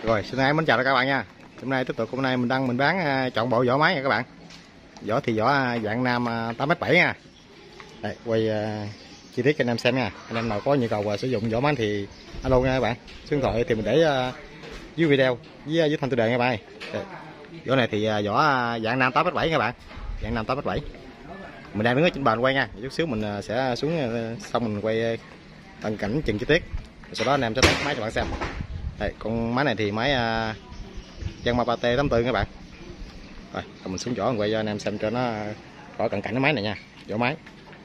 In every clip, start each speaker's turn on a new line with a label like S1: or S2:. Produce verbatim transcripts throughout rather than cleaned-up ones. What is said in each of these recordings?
S1: Rồi, xin hãy mến chào các bạn nha. Hôm nay tiếp tục hôm nay mình đăng mình bán chọn bộ vỏ máy nha các bạn. Vỏ thì vỏ dạng nam tám mét bảy nha. Đây, quay uh, chi tiết cho anh em xem nha. Anh em nào có nhu cầu uh, sử dụng vỏ máy thì alo nha các bạn. Số điện thoại thì mình để uh, dưới video với dưới thanh tiêu đề nha các bạn. Đây. Vỏ này thì uh, vỏ dạng nam tám mét bảy nha các bạn. Dạng nam tám mét bảy. Mình đang đứng ở trên bàn quay nha. Chút xíu mình uh, sẽ xuống uh, xong mình quay uh, tận cảnh từng chi tiết. Sau đó anh em sẽ test máy cho bạn xem. Đây, con máy này thì máy uh, Yanmar ba T tám tư các bạn. Rồi, mình xuống vỏ mình quay cho anh em xem cho nó rõ cận cảnh cái máy này nha, vỏ máy.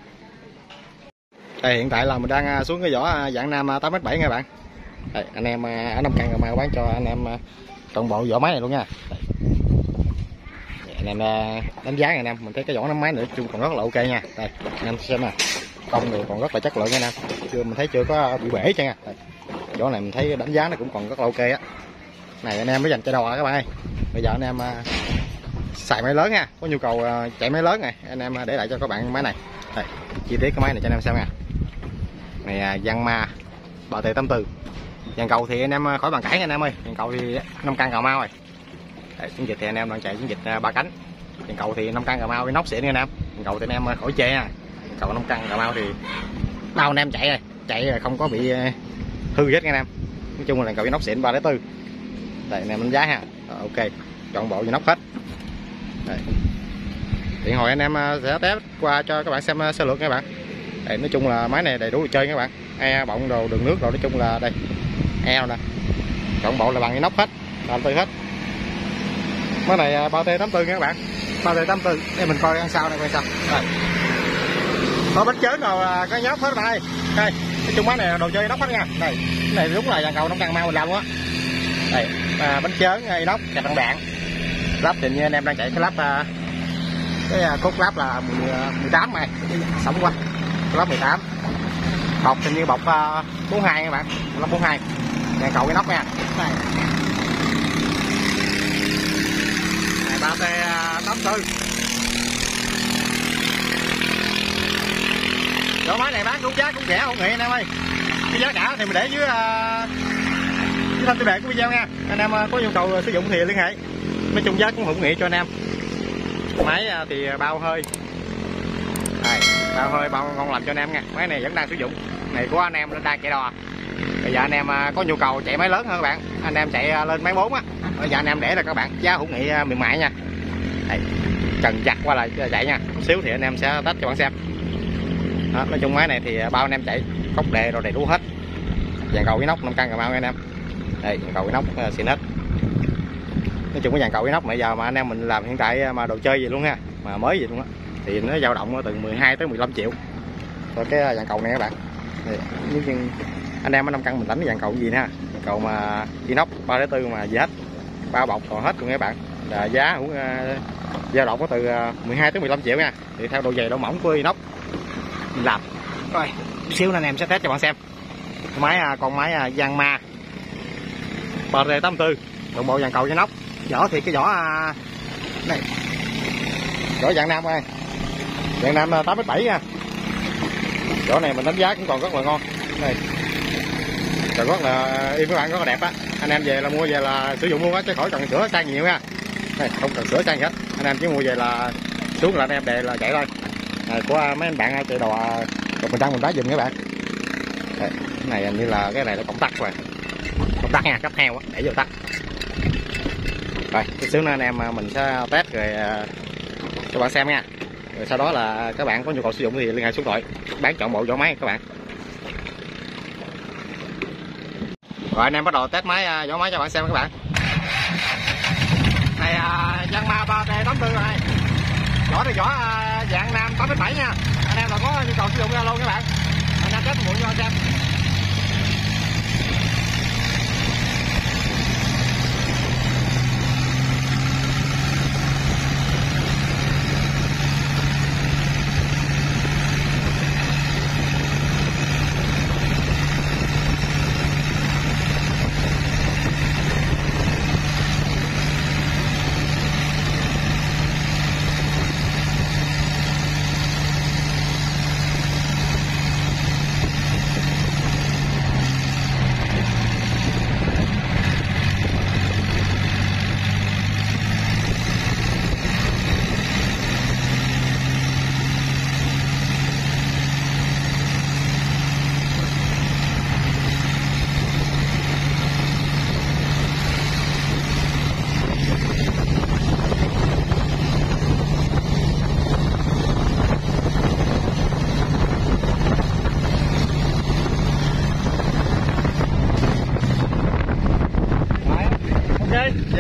S1: Đây hiện tại là mình đang xuống cái vỏ dạng nam tám mét bảy nha các bạn. Đây, anh em ở Nam Căn Cà Mau bán cho anh em toàn bộ vỏ máy này luôn nha. Đây. Đây, anh em đánh giá anh em, mình thấy cái vỏ nắm máy nữa chung còn rất là ok nha. Đây, anh em xem nè, công thì còn rất là chất lượng nha anh em. Chưa mình thấy chưa có bị bể cho nha. Đây. Vỏ này mình thấy đánh giá nó cũng còn rất là ok á. Này anh em mới dành cho đò các bạn ơi. Bây giờ anh em uh, xài máy lớn nha, có nhu cầu uh, chạy máy lớn này, anh em để lại cho các bạn máy này. Đây, chi tiết cái máy này cho anh em xem nha. Này uh, Yanmar ba T tám tư. Dàn cầu thì anh em khỏi bàn cãi nha anh em ơi. Dàn cầu thì Nam Căn Cà Mau rồi. Đây, chiến dịch thì anh em đang chạy chiến dịch uh, ba cánh. Dàn cầu thì Nam Căn Cà Mau với nóc xịn nha anh em. Dàn cầu thì anh em khỏi chê nha. Dàn cầu Nam Căn Cà Mau thì bao anh em chạy rồi, chạy rồi không có bị uh, hư hết nha anh em. Nói chung là cầu với nóc xịn ba tư. Đây anh em đánh giá ha. Rồi, ok, chọn bộ với nóc hết. Đây. Điện hồi anh em sẽ test qua cho các bạn xem sơ lược nha các bạn. Đây, nói chung là máy này đầy đủ đồ chơi nha các bạn. E bọng đồ đường nước rồi, nói chung là đây e nè, chọn bộ là bằng cái nóc hết, ba tư hết. Máy này ba T tám tư nha các bạn, ba T tám tư. Đây mình coi ăn sau này, coi sao. Đây. Có bánh chớn rồi, có nhóc hết bạn ơi. Đây, nói chung máy này đồ chơi nóc hết nha. Đây, cái này đúng là dàn cầu Nam Căn Cà Mau mình làm luôn á. Đây, à, bánh chớn inox cạch bằng đạn. Lắp thì như anh em đang chạy cái lắp uh, cái uh, cốt lắp là mười tám này, sống quá. Cái lắp mười tám. Bọc thì như bọc uh, bốn hai các bạn, lắp bốn hai. Dàn cầu inox nha. Đây. Này ba T tám tư. Chỗ máy này bán cũng giá cũng rẻ không nghĩ anh em ơi. Cái giá cả thì mình để dưới uh, thanh tiêu đề của video nha. Anh em có nhu cầu sử dụng thì liên hệ. Nói chung giá cũng hữu nghị cho anh em. Máy thì bao hơi. Đây, bao hơi bao ngon lành cho anh em nha. Máy này vẫn đang sử dụng. Này của anh em đang chạy đò. Bây giờ anh em có nhu cầu chạy máy lớn hơn các bạn, anh em chạy lên máy bốn á. Bây giờ anh em để là các bạn giá hữu nghị mềm mại nha. Đây, trần chặt qua lại chạy nha. Một xíu thì anh em sẽ test cho bạn xem. Đó, nói chung máy này thì bao anh em chạy cốc đề rồi đầy đủ hết. Dàn cầu cái nóc Nam Căn Cà Mau nha anh em. Đây, dàn cầu inox uh, xịn hết. Nói chung cái dàn cầu inox mà giờ mà anh em mình làm hiện tại mà đồ chơi gì luôn ha, mà mới gì luôn á, thì nó dao động từ mười hai tới mười lăm triệu. Rồi cái dàn cầu này các bạn. Đây, nhưng anh em ở Nam Căn mình đánh cái dàn cầu gì nè, dàn cầu mà inox ba tư mà gì hết, bao bọc còn hết luôn các bạn. Là giá cũng uh, dao động có từ uh, mười hai tới mười lăm triệu nha. Thì theo độ dày độ mỏng của inox mình làm. Rồi, chút xíu anh em sẽ test cho bạn xem. Máy uh, con máy uh, Yanmar ba T tám tư, toàn bộ dàn cầu với nóc. Vỏ thì cái vỏ này, vỏ dạng nam ơi, dạng nam tám mét bảy nha. Vỏ này mình đánh giá cũng còn rất là ngon. Đây, còn rất là im các bạn, rất là đẹp á. Anh em về là mua về là sử dụng luôn á, chứ khỏi cần sửa sang nhiều nha. Đây, không cần sửa sang hết, anh em chỉ mua về là xuống là anh em đề là chạy thôi. Này, của mấy anh bạn chạy đò rồi mình đăng mình bán dùm các bạn. Đây, cái này hình như là cái này là công tắc rồi. Công tắc nha, cấp heo á, để vô tắt. Rồi, chút xíu nữa anh em mình sẽ test rồi cho bạn xem nha. Rồi sau đó là các bạn có nhu cầu sử dụng thì liên hệ số điện thoại bán chọn bộ vỏ máy các bạn. Rồi anh em bắt đầu test máy vỏ máy cho bạn xem các bạn. Này Yanmar ba T tám tư này. Vỏ này vỏ dạng nam tám mét bảy nha. Anh em là có nhu cầu sử dụng ra luôn các bạn. Anh em test muộn cho anh xem.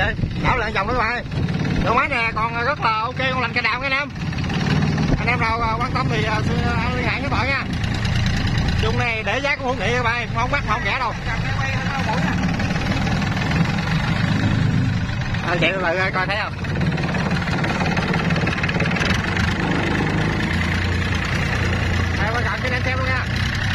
S1: kìa, đảo lại vòng nữa các bạn ơi. Độ máy nè còn rất là ok, con lành cà đào nha anh em. Anh em nào quan tâm thì liên hệ với bạn nha. Chung này để giá cũng hữu nghị các bạn, không bắt không rẻ đâu. Anh chạy lại coi thấy không? Đây qua gần cái anh xem luôn nha.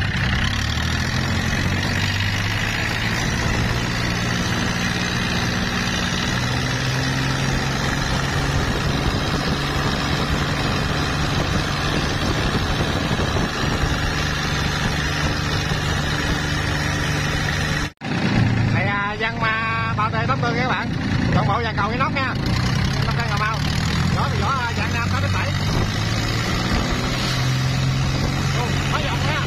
S1: Văn mà bao tê tám mươi các bạn, toàn bộ dàn cầu cái nóc nha, năm căn Cà Mau, giỏ thì giỏ dạng nam tám đến bảy, mấy dòng nha.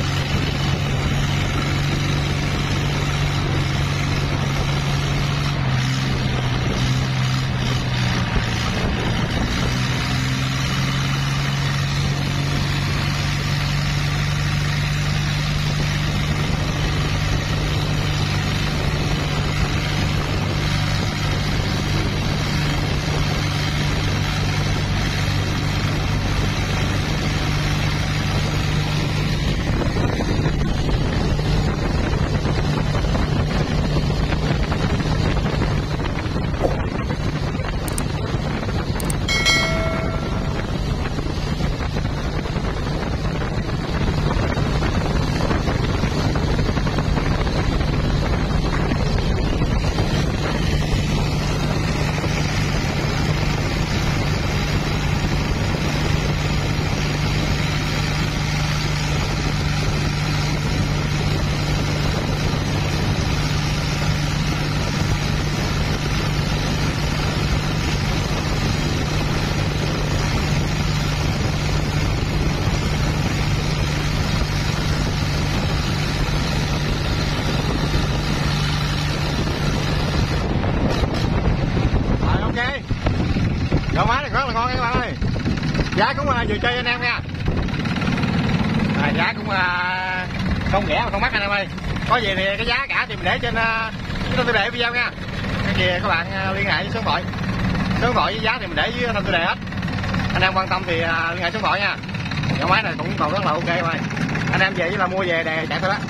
S1: Độ máy này rất là ngon các bạn ơi. Giá cũng uh, vừa chơi anh em nha. À, giá cũng uh, không rẻ mà không mắc anh em ơi. Có gì thì cái giá cả thì mình để trên uh, chúng tôi để video nha. Cái gì các bạn uh, liên hệ với số điện thoại. Số điện thoại với giá thì mình để với thông tư đề hết. Anh em quan tâm thì uh, liên hệ số điện thoại nha. Độ máy này cũng còn rất là ok các bạn. Anh em về với là mua về để chạy thôi đó.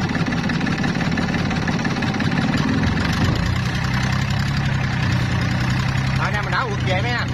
S1: Rồi anh em mình đảo vượt về nha.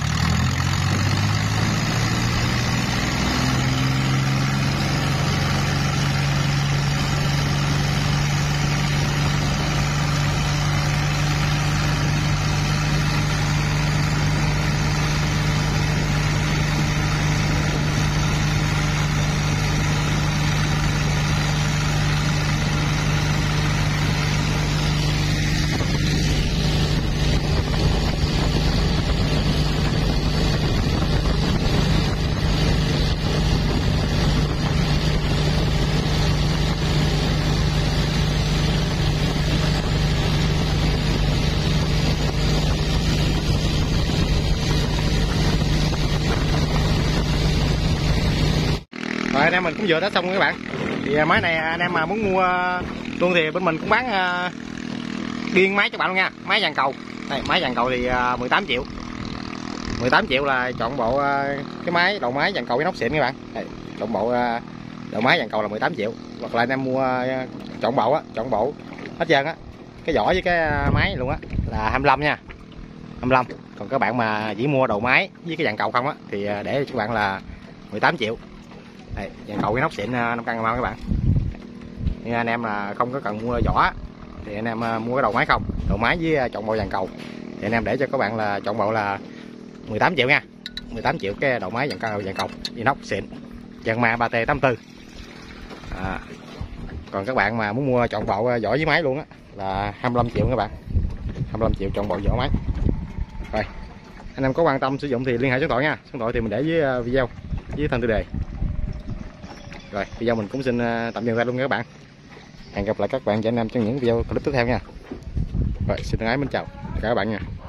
S1: Rồi anh em mình cũng vừa đã xong rồi các bạn. Thì máy này anh em mà muốn mua luôn thì bên mình cũng bán uh, riêng máy cho bạn luôn nha. Máy dàn cầu. Đây, máy dàn cầu thì uh, mười tám triệu. mười tám triệu là chọn bộ uh, cái máy đầu máy dàn cầu với nóc xịn các bạn. Đây, chọn bộ uh, đầu máy dàn cầu là mười tám triệu. Hoặc là anh em mua uh, chọn bộ á, chọn bộ hết trơn á. Cái vỏ với cái máy luôn á là hai mươi lăm nha. hai mươi lăm. Còn các bạn mà chỉ mua đầu máy với cái dàn cầu không á thì để cho các bạn là mười tám triệu. Đây, dàn cầu cái nóc xịn năm căn Cà Mau các bạn. Nhưng anh em là không có cần mua vỏ thì anh em mua cái đầu máy không, đầu máy với chọn bộ dàn cầu thì anh em để cho các bạn là chọn bộ là mười tám triệu nha. mười tám triệu cái đầu máy dàn cầu dàn cầu inox xịn Yanmar ba T tám tư. À, còn các bạn mà muốn mua chọn bộ vỏ với máy luôn á là hai mươi lăm triệu các bạn. hai mươi lăm triệu chọn bộ vỏ máy. Rồi anh em có quan tâm sử dụng thì liên hệ số điện thoại nha. Số điện thoại thì mình để với video với thân tiêu đề. Rồi video mình cũng xin tạm dừng ra luôn nha các bạn. Hẹn gặp lại các bạn và anh em trong những video clip tiếp theo nha. Rồi xin thân ái mến chào tất cả các bạn nha.